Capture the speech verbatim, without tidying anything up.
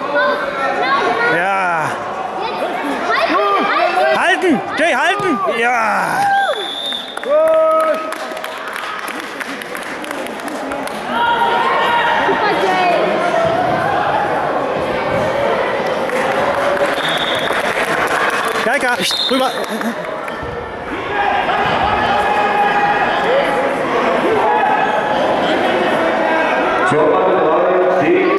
Ja. Halten! Jay, halten! Ja! Super, Jay! Geika, rüber! Zur